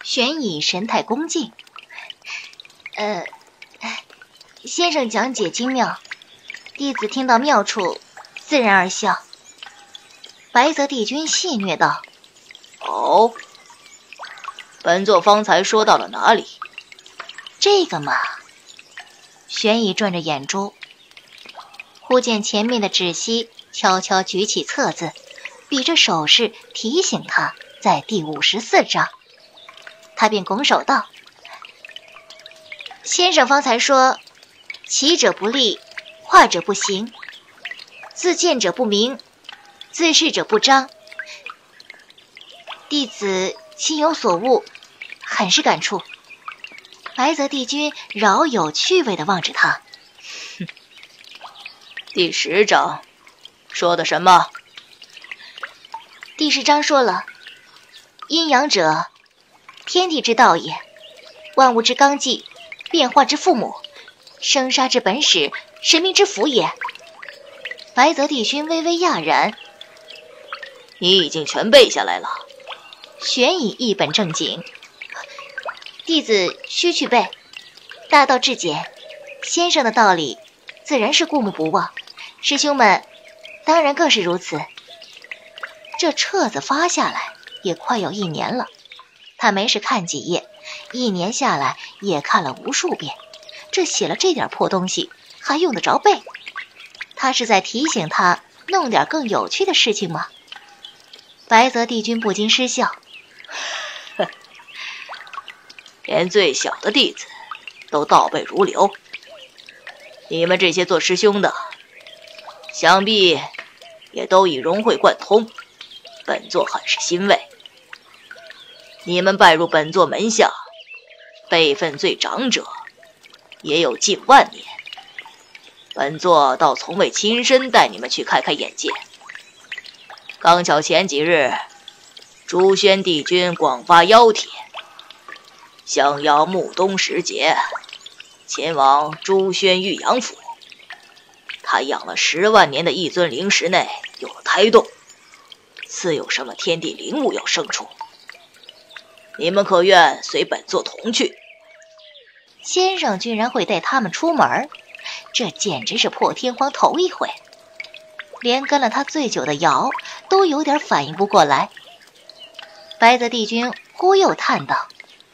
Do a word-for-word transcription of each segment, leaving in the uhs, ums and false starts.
玄乙神态恭敬。呃，先生讲解精妙，弟子听到妙处，自然而笑。白泽帝君戏谑道：“ 哦，本座方才说到了哪里？” 这个嘛，玄乙转着眼珠，忽见前面的芷溪悄悄举起册子，比着手势提醒他在第五十四章。他便拱手道：“先生方才说，起者不立，画者不行，自见者不明，自是者不彰。弟子心有所悟，很是感触。”白泽帝君饶有趣味地望着他。 哼，第十章说的什么？ 第十章说了，阴阳者，天地之道也，万物之纲纪，变化之父母，生杀之本始，神明之福也。白泽帝君微微讶然：“ 你已经全背下来了？” 玄乙一本正经：“弟子须去背，大道至简，先生的道理自然是顾目不忘，师兄们当然更是如此。”这册子发下来也快有一年了，他没事看几页，一年下来也看了无数遍。这写了这点破东西，还用得着背？他是在提醒他弄点更有趣的事情吗？白泽帝君不禁失笑：“ 哼，连最小的弟子都倒背如流，你们这些做师兄的，想必也都已融会贯通，本座很是欣慰。你们拜入本座门下，辈分最长者也有近万年，本座倒从未亲身带你们去开开眼界。刚巧前几日朱宣帝君广发邀帖，想邀穆冬时节前往朱宣玉阳府。他养了十万年的一尊灵石内有了胎动，似有什么天地灵物要生出，你们可愿随本座同去？” 先生居然会带他们出门，这简直是破天荒头一回，连跟了他最久的尧都有点反应不过来。白泽帝君忽又叹道：“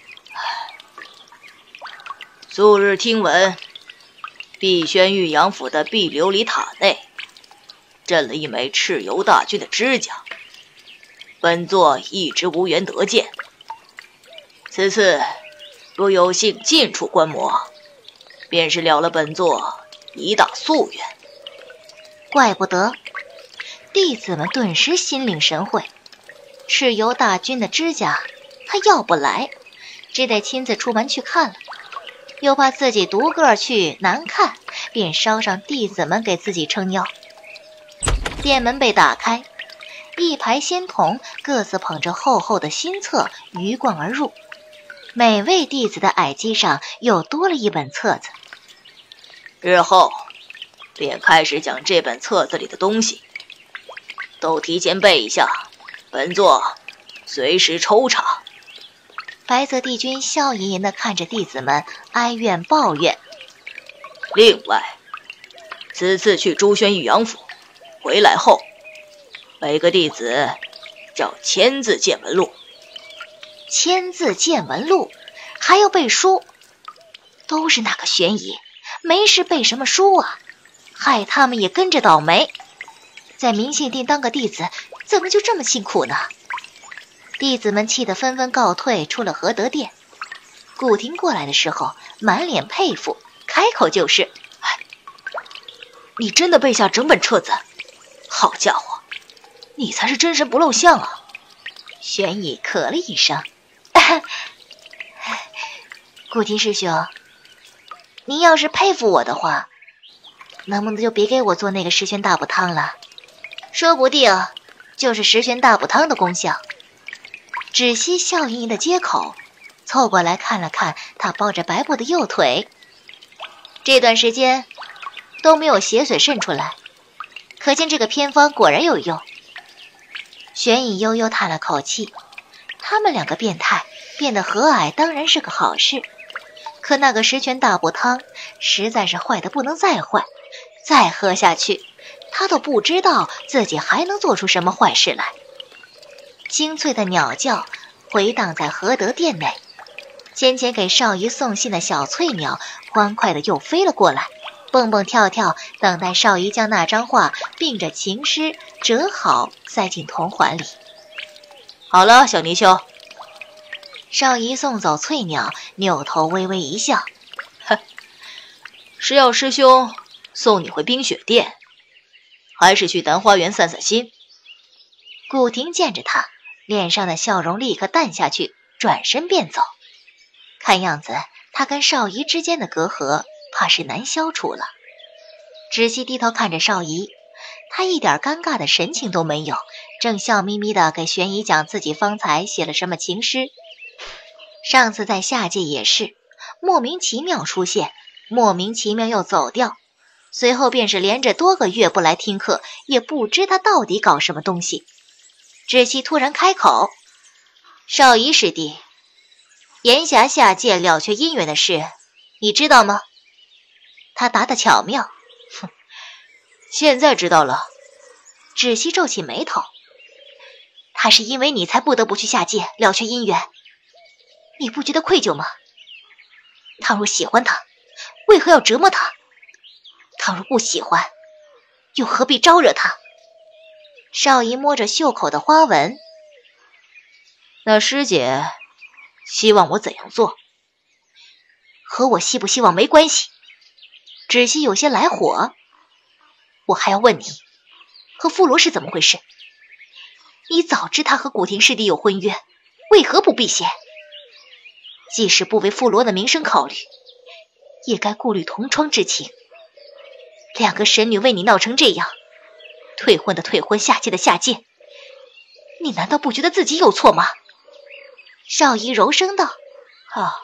素日听闻，碧轩玉阳府的碧琉璃塔内镇了一枚蚩尤大军的指甲，本座一直无缘得见。此次若有幸近处观摩，便是了了本座一大夙愿。” 怪不得，弟子们顿时心领神会。蚩尤大军的指甲他要不来，只得亲自出门去看了，又怕自己独个去难看，便捎上弟子们给自己撑腰。殿门被打开，一排仙童各自捧着厚厚的新册鱼贯而入，每位弟子的矮机上又多了一本册子。 日后便开始讲这本册子里的东西，都提前背一下，本座随时抽查。 白泽帝君笑吟吟地看着弟子们哀怨抱怨。 另外，此次去朱宣玉阳府回来后，每个弟子要签字见闻录。 签字见闻录，还要背书？都是那个玄乙，没事背什么书啊？害他们也跟着倒霉。在明信殿当个弟子，怎么就这么辛苦呢？弟子们气得纷纷告退，出了和德殿。古婷过来的时候，满脸佩服，开口就是：“ 你真的背下整本册子？好家伙，你才是真神不露相啊！” 玄乙咳了一声：“古婷师兄，您要是佩服我的话，能不能就别给我做那个十全大补汤了？说不定就是十全大补汤的功效。”芷溪笑盈盈的接口，凑过来看了看他包着白布的右腿，这段时间都没有血水渗出来，可见这个偏方果然有用。玄乙悠悠叹了口气，他们两个变态变得和蔼当然是个好事，可那个十全大补汤实在是坏得不能再坏，再喝下去，他都不知道自己还能做出什么坏事来。清脆的鸟叫回荡在和德殿内，先前给少仪送信的小翠鸟欢快地又飞了过来，蹦蹦跳跳，等待少仪将那张画并着情诗折好塞进铜环里。 好了，小泥鳅。 少仪送走翠鸟，扭头微微一笑， 哼，是要师兄送你回冰雪殿，还是去丹花园散散心？ 古婷见着他，脸上的笑容立刻淡下去，转身便走。看样子他跟少仪之间的隔阂怕是难消除了。芷溪低头看着少仪，他一点尴尬的神情都没有，正笑眯眯地给玄仪讲自己方才写了什么情诗。上次在下界也是莫名其妙出现，莫名其妙又走掉，随后便是连着多个月不来听课，也不知他到底搞什么东西。芷溪突然开口：少仪师弟，炎霞下界了却姻缘的事你知道吗？他答得巧妙。 哼，现在知道了。 芷溪皱起眉头，他是因为你才不得不去下界了却姻缘，你不觉得愧疚吗？倘若喜欢他，为何要折磨他？倘若不喜欢，又何必招惹他？少仪摸着袖口的花纹， 那师姐希望我怎样做？ 和我希不希望没关系。芷溪有些来火，我还要问你，和傅罗是怎么回事？你早知他和古婷师弟有婚约，为何不避嫌？即使不为傅罗的名声考虑，也该顾虑同窗之情。两个神女为你闹成这样，退婚的退婚，下界的下界，你难道不觉得自己有错吗？少仪柔声道： 啊，哼，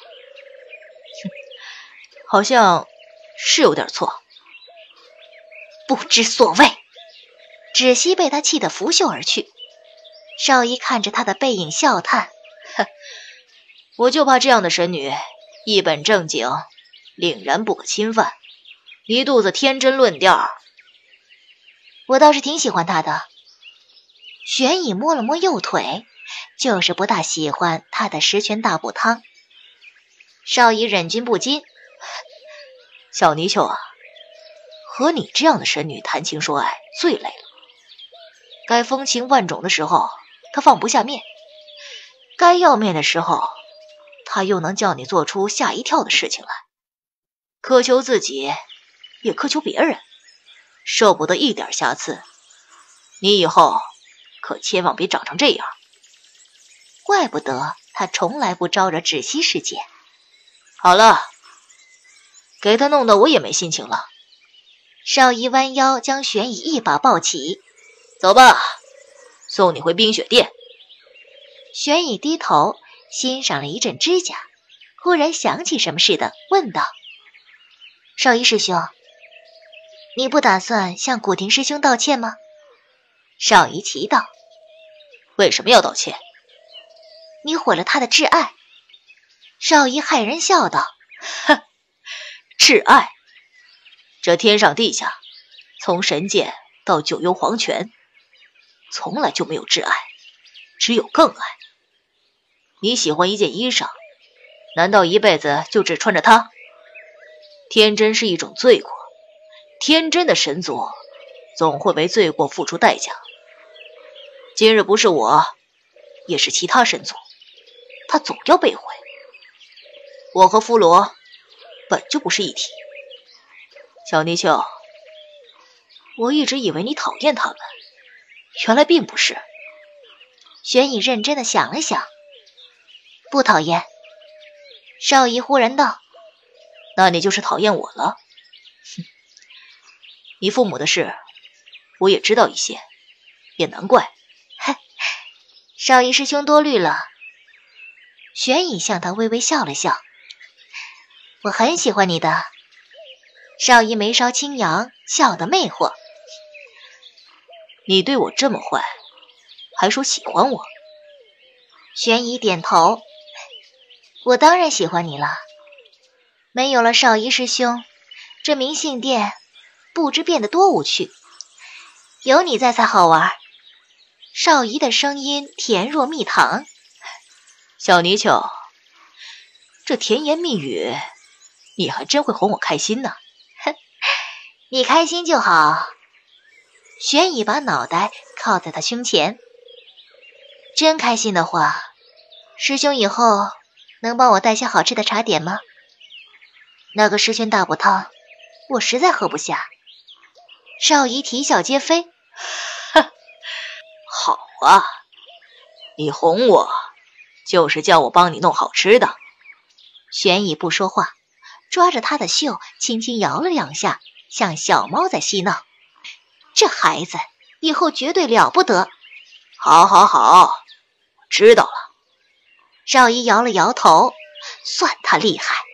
好像是有点错。 不知所谓。芷溪被他气得拂袖而去。少仪看着他的背影笑叹： 哼，我就怕这样的神女一本正经，凛然不可侵犯，一肚子天真论调。 我倒是挺喜欢他的。玄乙摸了摸右腿，就是不大喜欢他的十全大补汤。少仪忍俊不禁： 小泥鳅啊，和你这样的神女谈情说爱最累了。该风情万种的时候，她放不下面；该要面的时候，她又能叫你做出吓一跳的事情来。苛求自己，也苛求别人，受不得一点瑕疵。你以后可千万别长成这样。 怪不得他从来不招惹芷溪师姐。 好了，给他弄得我也没心情了。 少仪弯腰将玄乙一把抱起， 走吧，送你回冰雪殿。 玄乙低头欣赏了一阵指甲，忽然想起什么似的，问道：少仪师兄，你不打算向古婷师兄道歉吗？少仪奇道： 为什么要道歉？ 你毁了他的挚爱。少仪骇然笑道： 哼，挚爱？这天上地下，从神剑到九幽黄泉，从来就没有挚爱，只有更爱。你喜欢一件衣裳，难道一辈子就只穿着它？天真是一种罪过，天真的神族总会为罪过付出代价。今日不是我，也是其他神族，他总要被毁。我和弗罗本就不是一体。小泥鳅，我一直以为你讨厌他们，原来并不是。 玄乙认真的想了想，不讨厌。少仪忽然道： 那你就是讨厌我了。哼，你父母的事我也知道一些，也难怪。 嘿，少仪师兄多虑了。玄乙向他微微笑了笑：我很喜欢你的。少仪眉梢轻扬，笑得魅惑： 你对我这么坏，还说喜欢我？ 玄乙点头： 我当然喜欢你了。没有了少仪师兄，这明信殿不知变得多无趣。有你在才好玩。少仪的声音甜若蜜糖。 小泥鳅，这甜言蜜语，你还真会哄我开心呢。 哼，你开心就好。玄乙把脑袋靠在他胸前。真开心的话，师兄以后能帮我带些好吃的茶点吗？那个十全大补汤，我实在喝不下。少仪啼笑皆非。 哼，好啊，你哄我，就是叫我帮你弄好吃的。 玄乙不说话，抓着他的袖，轻轻摇了两下，像小猫在嬉闹。这孩子以后绝对了不得。 好，好，好，我知道了。 少仪摇了摇头，算他厉害。